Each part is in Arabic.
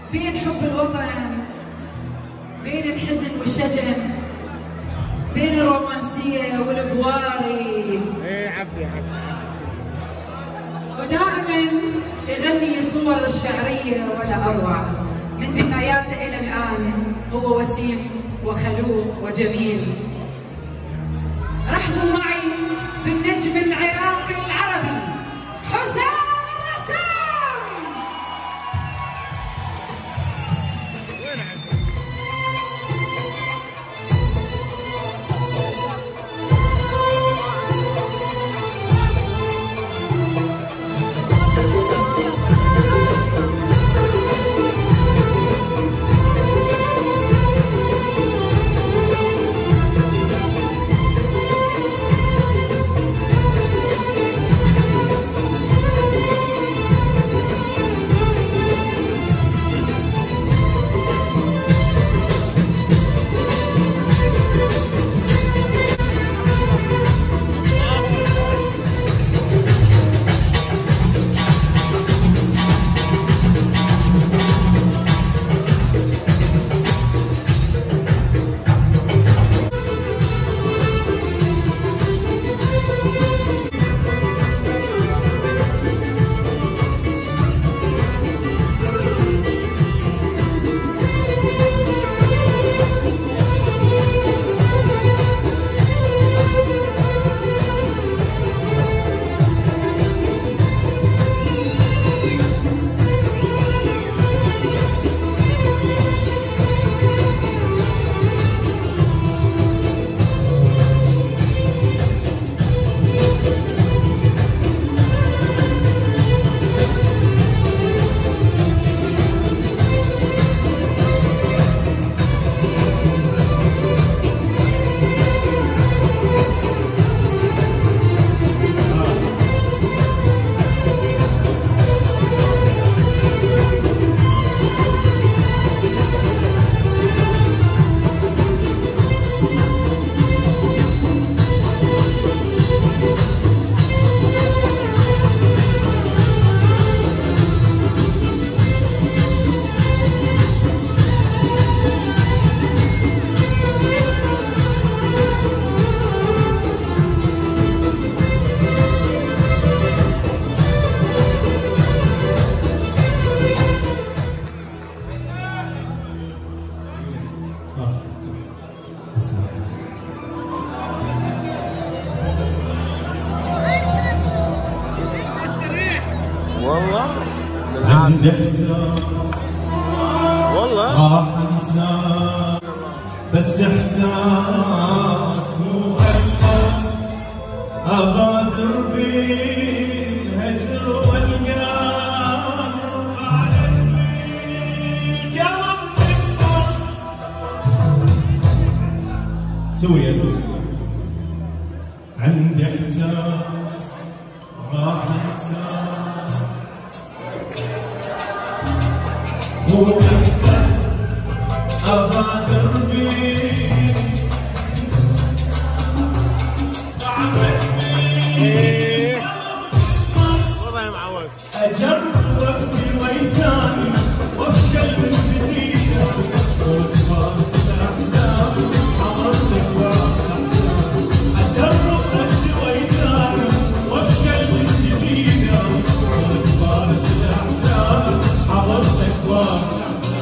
بين حب الوطن، بين الحزن والشجن، بين الرومانسية والبواري. ايه عفي. ودائما يغني صور شعرية ولا أروع. من بداياته إلى الآن هو وسيم وخلوق وجميل. رحبوا معي بالنجم العراقي العربي حسام الرسام. والله عندي احساس والله راح انساه، بس احساس مو اكثر. ابادر بالهجر والقلب على القلب سوي عندي احساس راح انساه، مو أكثر. أبادر بيه والله يا معود أجرب بوي ثاني وافشل من جديد. صرت فارس الأحلام حضرتك فارس أحزان. أجرب بوي ثاني وافشل من جديد. صرت فارس الأحلام حضرتك فارس أحزان.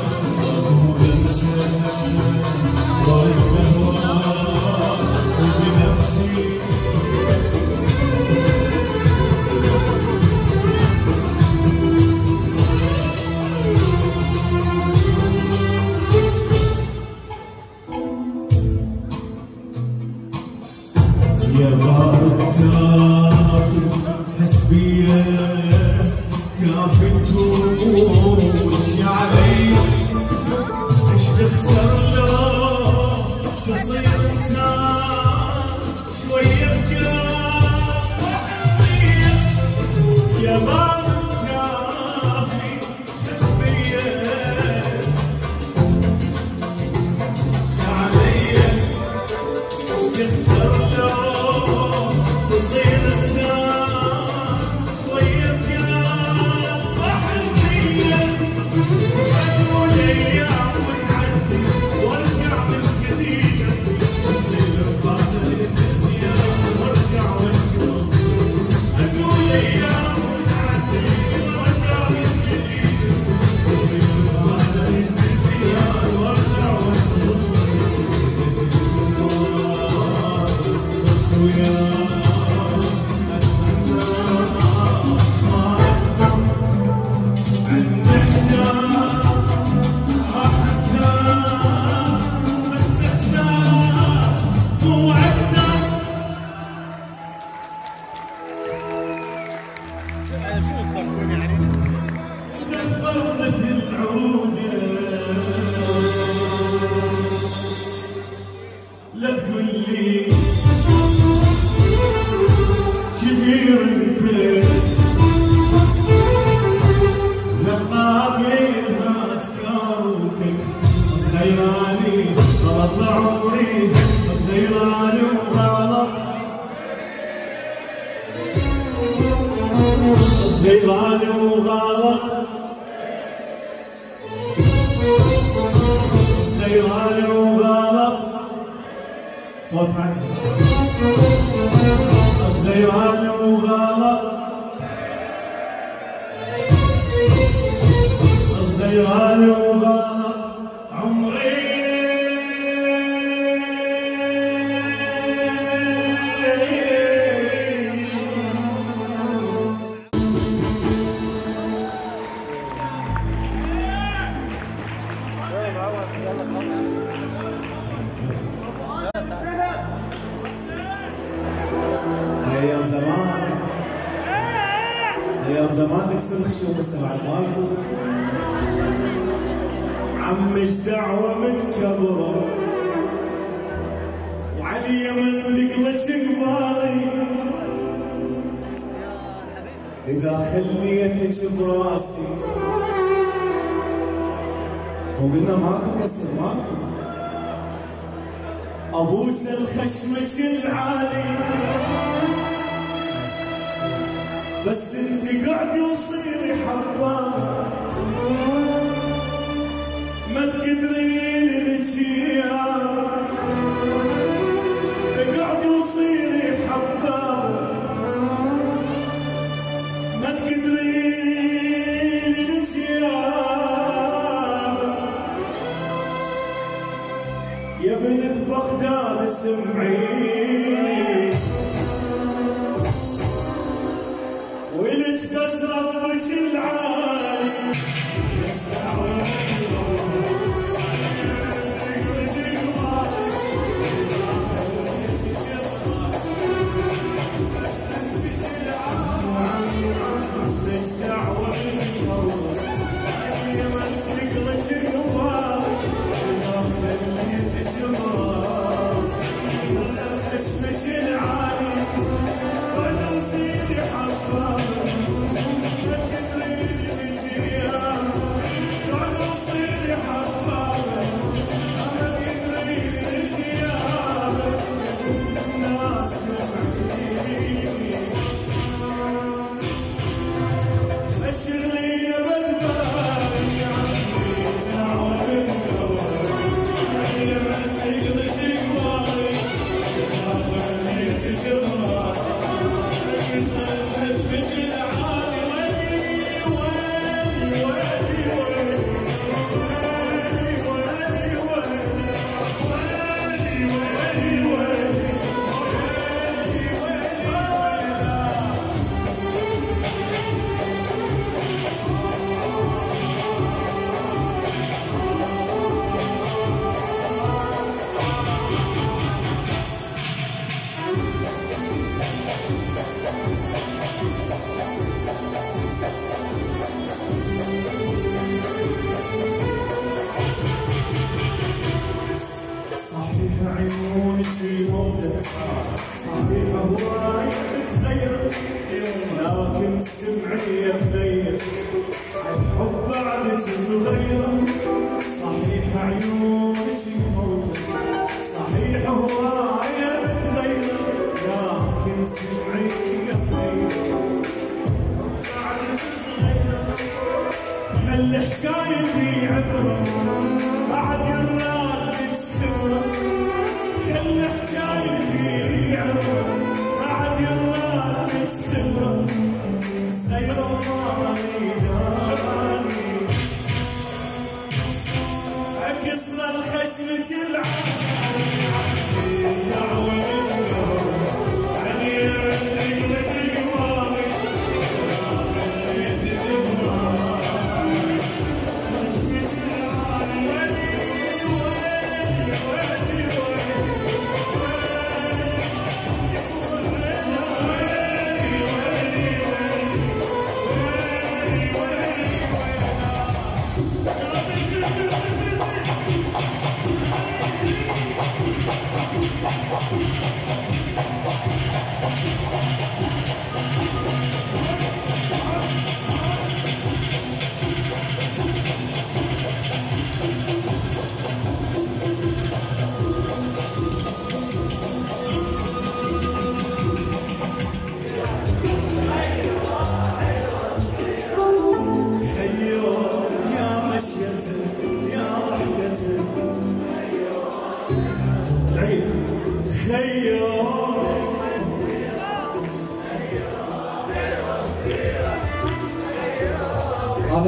مثل عوده لا تقول لي كبير انت لقابلها اسكارك صغيراني غلط عمري صغيراني وغلط صغيراني وغلط صغيراني وغلط صوت عالي صغيراني وغلط صغيراني وغلط عمري ايام زمان ايام زمان نكسر خشوم السبعة ماكو عمش دعوة متكبرة وعلي من ثقلك قبالي إذا خليتك براسي وقلنا ماكو كسر ماكو أبوس الخشمك العالي بس انت قعدي وصيري حبان ما تقدرين الاتيان قعدي وصيري حبان ما تقدرين الاتيان يا بنت بغداد سمعيني ولك بس ربك العالي ليش دعوة ليش دعوة يا من ثقلك قبالي إذا خليتك براسي وصل خشمك العالي بعد وصيري حبان عيونك موتت صحيح هواي تغير لكن سمعي يا بنية الحب بعدك صغيرة صحيح عيونك موتت صحيح هواي تغير لكن سمعي يا بنية بعدك صغيرة خلي حكايتي عبرة بعد يرادك خبرة خلي حكايتي عبرة بعد يرادك خبرة صغيرة ومالي جاني أكسر الخشمك العالي دعوة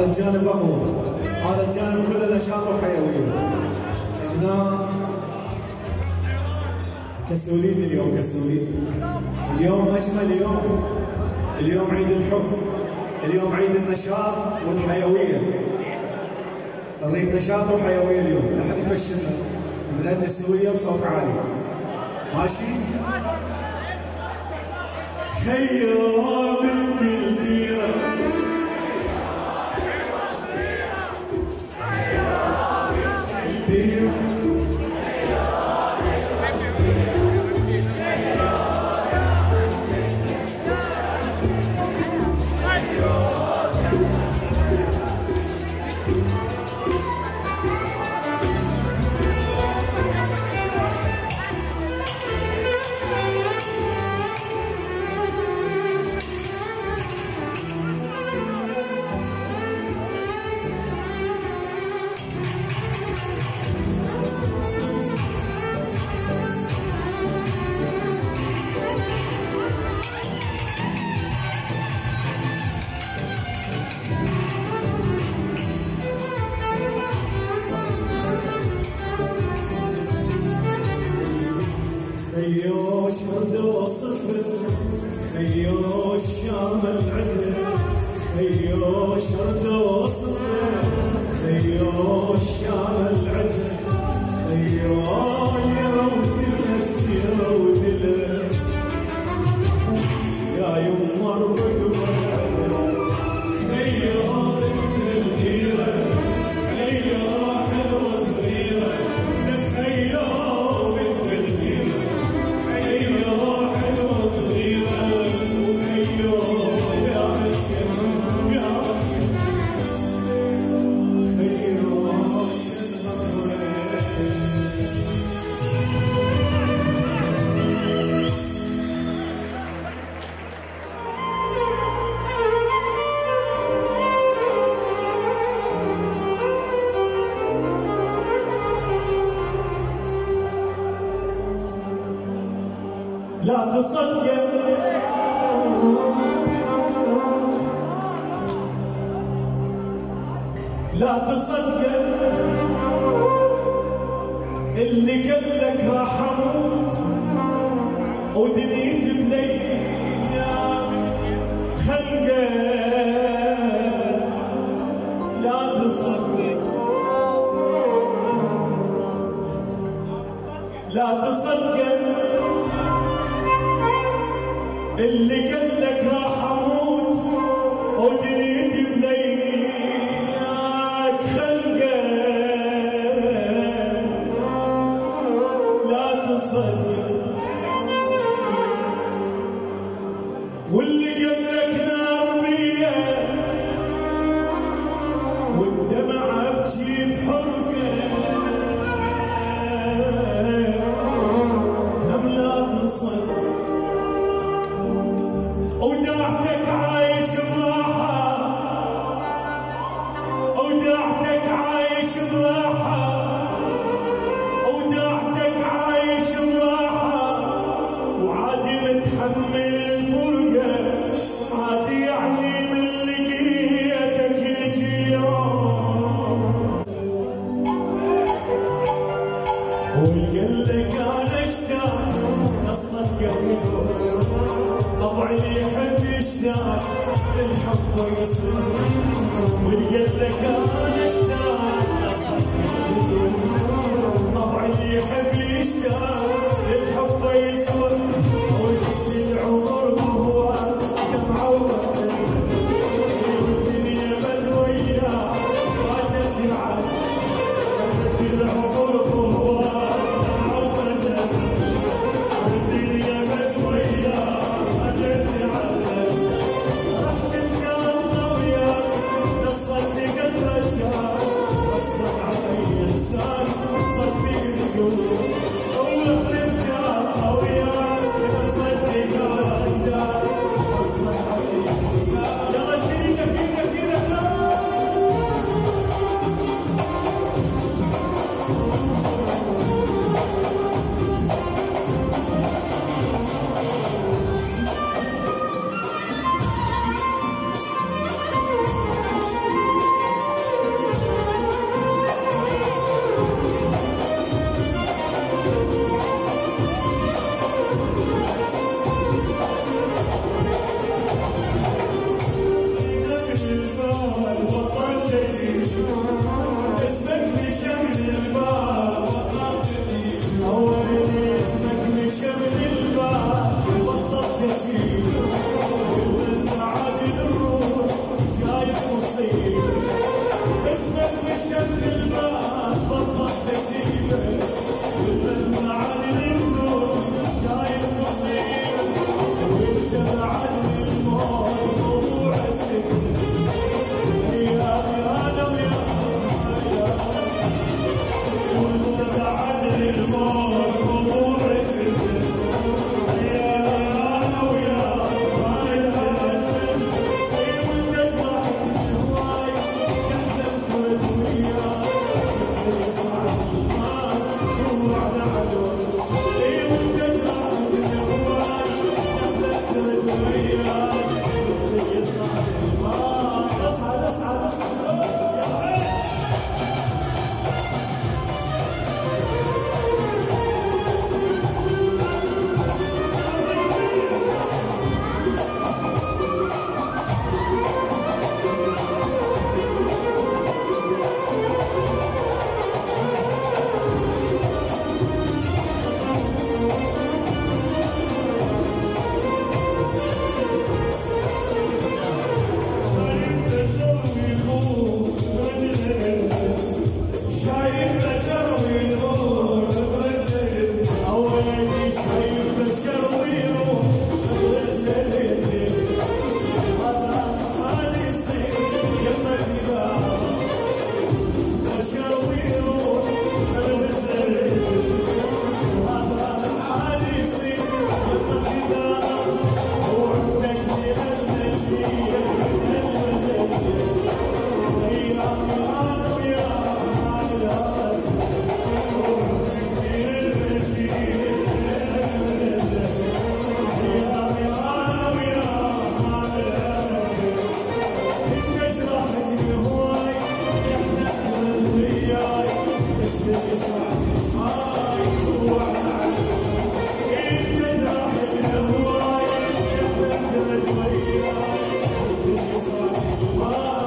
الجانب اقوى، هذا الجانب كله نشاط وحيويه. هنا كسولين اليوم، كسولين اليوم اجمل يوم، اليوم عيد الحب، اليوم عيد النشاط والحيويه. نريد نشاط وحيويه اليوم، لا حد يفشلنا، نغني سويه بصوت عالي. ماشي؟ خيو بنت الديره خيو شردو صفر، خيو الشام العدل، خيو شردو صفر، خيو الشام العدل، خيو يرودلك يرودلك يا يما الرقبة، خيو بنت الديرة، خيو حلوة صغيرة، خيو بنت الديرة، خيو حلوة صغيرة، وخيو يا بشر يا بشر، خيو لا تصدق لا تصدق اللي قال لك راح اموت ودنيتي بلياك خلقه. لا تصدق لا تصدق اللي قال لك راح اموت ودنيتي بلياك خلقه. لا تصدق واللي قال لك نار بيا والدمع ابكي بحرقه. هم لا تصدق وداعتك عايش براحة، وداعتك عايش براحة، وداعتك عايش براحة، وعادي متحمل الفرقة، عادي يعني من لقيتك يجي يوم ويقلك انا اشتاق الصدقة طبعي اللي يحب يشتاق للحب ويصير، ويقلك انا اشتاق طبعي اللي يحب يشتاق للحب ويصير، وجدت العمر وهو دمعة وبطل والدنيا بدوية ما جت معك، وجدت العمر وهو دمعة وبطل والدنيا بدوية رحت انت وياك نصرت قدرك واسمك مشت الماء بطلت تجيبه والمن عن النور شايف مصيبه وانت بعد الموت موضوع السكر يا انا ويا وانت بعد الموت موضوع السكر يا انا ويا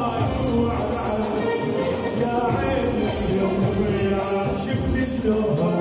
شفت شلون